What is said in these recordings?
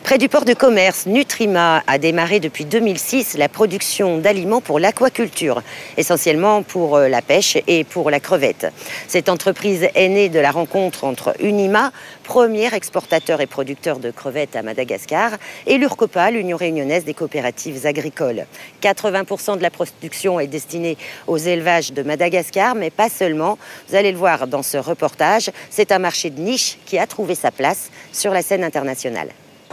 Près du port de commerce, Nutrima a démarré depuis 2006 la production d'aliments pour l'aquaculture, essentiellement pour la pêche et pour la crevette. Cette entreprise est née de la rencontre entre Unima, premier exportateur et producteur de crevettes à Madagascar, et l'Urcopa, l'Union réunionnaise des coopératives agricoles. 80% de la production est destinée aux élevages de Madagascar, mais pas seulement. Vous allez le voir dans ce reportage, c'est un marché de niche qui a trouvé sa place sur la scène internationale.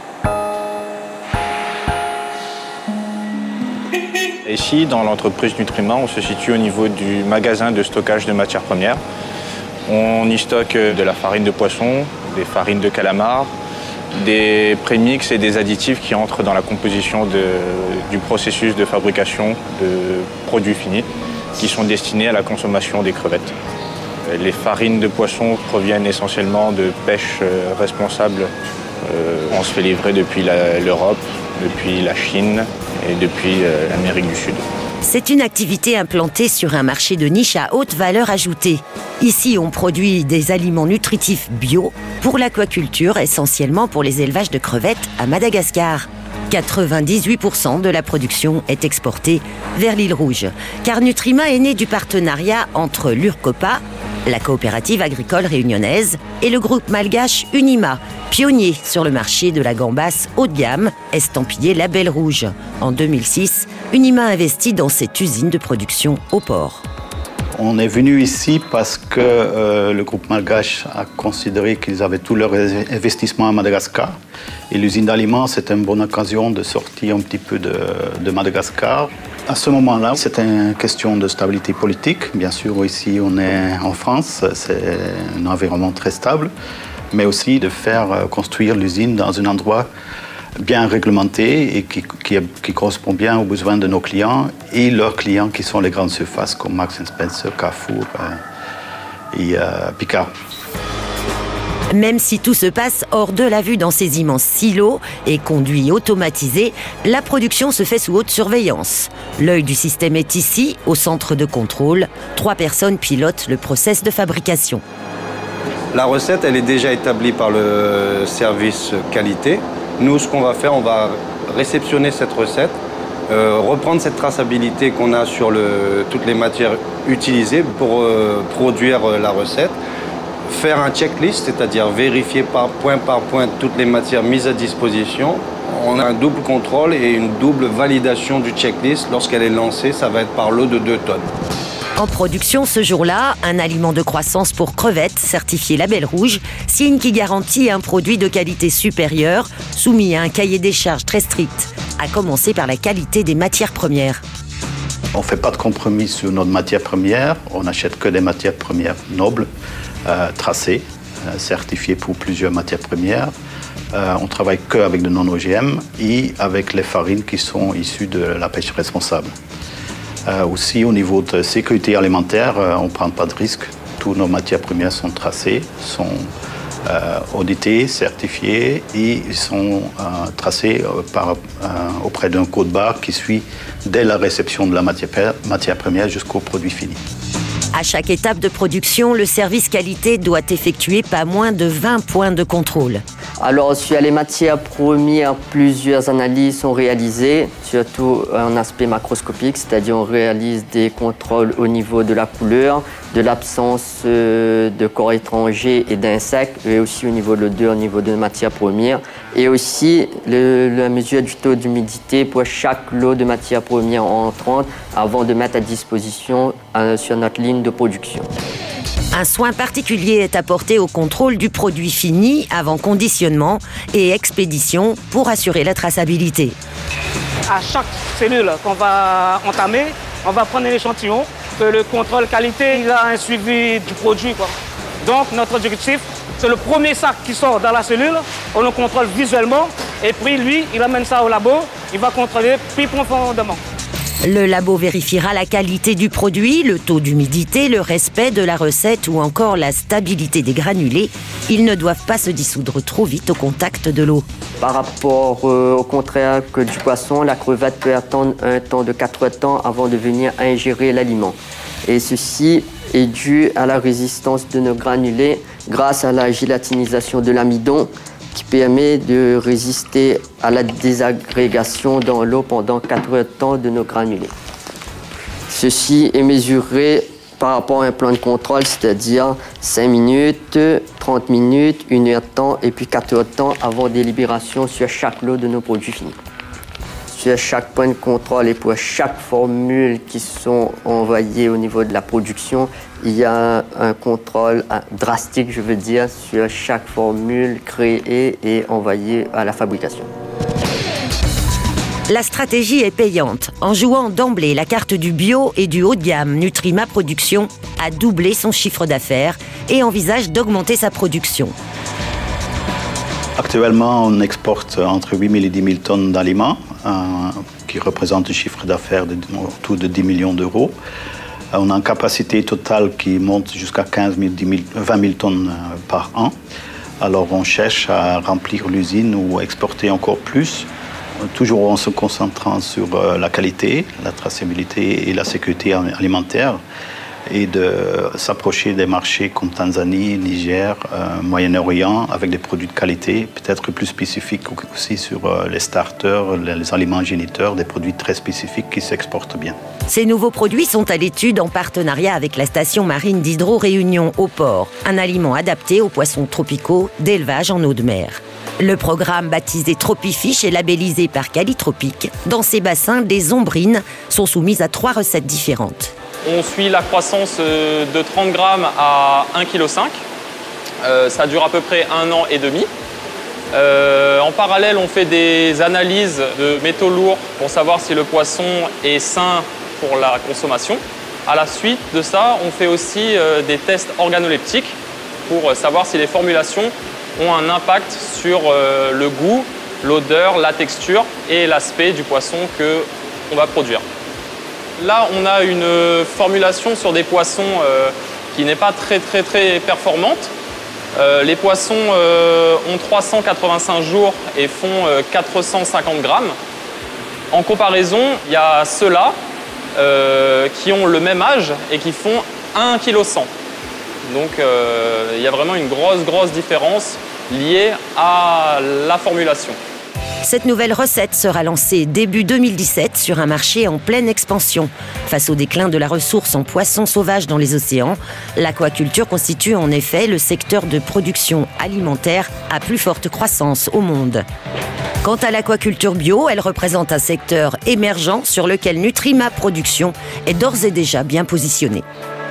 Ici, dans l'entreprise Nutrima, on se situe au niveau du magasin de stockage de matières premières. On y stocke de la farine de poisson, des farines de calamar, des prémix et des additifs qui entrent dans la composition du processus de fabrication de produits finis qui sont destinés à la consommation des crevettes. Les farines de poisson proviennent essentiellement de pêche responsable. On se fait livrer depuis l'Europe, depuis la Chine et depuis l'Amérique du Sud. C'est une activité implantée sur un marché de niche à haute valeur ajoutée. Ici, on produit des aliments nutritifs bio pour l'aquaculture, essentiellement pour les élevages de crevettes à Madagascar. 98% de la production est exportée vers l'île Rouge, car Nutrima est né du partenariat entre l'Urcopa, la coopérative agricole réunionnaise, et le groupe malgache Unima, pionnier sur le marché de la gambasse haut de gamme, estampillée Label Rouge. En 2006, Unima investit dans cette usine de production au port. On est venu ici parce que le groupe malgache a considéré qu'ils avaient tout leur investissement à Madagascar. Et l'usine d'aliments, c'était une bonne occasion de sortir un petit peu de Madagascar. À ce moment-là, c'était une question de stabilité politique. Bien sûr, ici, on est en France, c'est un environnement très stable, mais aussi de faire construire l'usine dans un endroit bien réglementé et qui correspond bien aux besoins de nos clients et leurs clients qui sont les grandes surfaces comme Marks & Spencer, Carrefour et Picard. Même si tout se passe hors de la vue dans ces immenses silos et conduits automatisés, la production se fait sous haute surveillance. L'œil du système est ici, au centre de contrôle. 3 personnes pilotent le process de fabrication. La recette, elle est déjà établie par le service qualité. Nous, ce qu'on va faire, on va réceptionner cette recette, reprendre cette traçabilité qu'on a sur toutes les matières utilisées pour produire la recette, faire un checklist, c'est-à-dire vérifier par point toutes les matières mises à disposition. On a un double contrôle et une double validation du checklist. Lorsqu'elle est lancée, ça va être par lot de 2 tonnes. En production ce jour-là, un aliment de croissance pour crevettes certifié Label Rouge, signe qui garantit un produit de qualité supérieure, soumis à un cahier des charges très strict, à commencer par la qualité des matières premières. On ne fait pas de compromis sur notre matière première, on n'achète que des matières premières nobles, tracées, certifiées pour plusieurs matières premières. On travaille qu'avec de non-OGM et avec les farines qui sont issues de la pêche responsable. Aussi, au niveau de sécurité alimentaire, on ne prend pas de risque. Toutes nos matières premières sont tracées, sont auditées, certifiées et sont tracées auprès d'un code barre qui suit dès la réception de la matière première jusqu'au produit fini. À chaque étape de production, le service qualité doit effectuer pas moins de 20 points de contrôle. Alors, sur les matières premières, plusieurs analyses sont réalisées, surtout en aspect macroscopique, c'est-à-dire on réalise des contrôles au niveau de la couleur, de l'absence de corps étrangers et d'insectes, et aussi au niveau de l'odeur, au niveau de matières premières, et aussi la mesure du taux d'humidité pour chaque lot de matières premières entrante avant de mettre à disposition sur notre ligne de production. Un soin particulier est apporté au contrôle du produit fini avant conditionnement et expédition pour assurer la traçabilité. À chaque cellule qu'on va entamer, on va prendre un échantillon, que le contrôle qualité il a un suivi du produit, quoi. Donc notre objectif, c'est le premier sac qui sort dans la cellule, on le contrôle visuellement et puis lui, il amène ça au labo, il va contrôler plus profondément. Le labo vérifiera la qualité du produit, le taux d'humidité, le respect de la recette ou encore la stabilité des granulés. Ils ne doivent pas se dissoudre trop vite au contact de l'eau. Par rapport au contraire que du poisson, la crevette peut attendre un temps de 4 temps avant de venir ingérer l'aliment. Et ceci est dû à la résistance de nos granulés grâce à la gélatinisation de l'amidon qui permet de résister à la désagrégation dans l'eau pendant 4 heures de temps de nos granulés. Ceci est mesuré par rapport à un plan de contrôle, c'est-à-dire 5 minutes, 30 minutes, 1 heure de temps et puis 4 heures de temps avant délibération sur chaque lot de nos produits finis. Sur chaque point de contrôle et pour chaque formule qui sont envoyées au niveau de la production, il y a un contrôle drastique, je veux dire, sur chaque formule créée et envoyée à la fabrication. La stratégie est payante. En jouant d'emblée la carte du bio et du haut de gamme, Nutrima Production a doublé son chiffre d'affaires et envisage d'augmenter sa production. Actuellement, on exporte entre 8 000 et 10 000 tonnes d'aliments, qui représentent un chiffre d'affaires autour de 10 millions d'euros. On a une capacité totale qui monte jusqu'à 15 000, 20 000 tonnes par an. Alors on cherche à remplir l'usine ou à exporter encore plus, toujours en se concentrant sur la qualité, la traçabilité et la sécurité alimentaire, et de s'approcher des marchés comme Tanzanie, Niger, Moyen-Orient, avec des produits de qualité, peut-être plus spécifiques aussi sur les starters, les aliments géniteurs, des produits très spécifiques qui s'exportent bien. Ces nouveaux produits sont à l'étude en partenariat avec la station marine d'Hydro-Réunion au port, un aliment adapté aux poissons tropicaux d'élevage en eau de mer. Le programme baptisé Tropifish est labellisé par Calitropique. Dans ces bassins, les ombrines sont soumises à 3 recettes différentes. On suit la croissance de 30 grammes à 1,5 kg. Ça dure à peu près 1 an et demi. En parallèle, on fait des analyses de métaux lourds pour savoir si le poisson est sain pour la consommation. À la suite de ça, on fait aussi des tests organoleptiques pour savoir si les formulations ont un impact sur le goût, l'odeur, la texture et l'aspect du poisson qu'on va produire. Là, on a une formulation sur des poissons qui n'est pas très performante. Les poissons ont 385 jours et font 450 grammes. En comparaison, il y a ceux-là qui ont le même âge et qui font 1,1 kg. Donc il y a vraiment une grosse différence liée à la formulation. Cette nouvelle recette sera lancée début 2017 sur un marché en pleine expansion. Face au déclin de la ressource en poissons sauvages dans les océans, l'aquaculture constitue en effet le secteur de production alimentaire à plus forte croissance au monde. Quant à l'aquaculture bio, elle représente un secteur émergent sur lequel Nutrima Production est d'ores et déjà bien positionnée.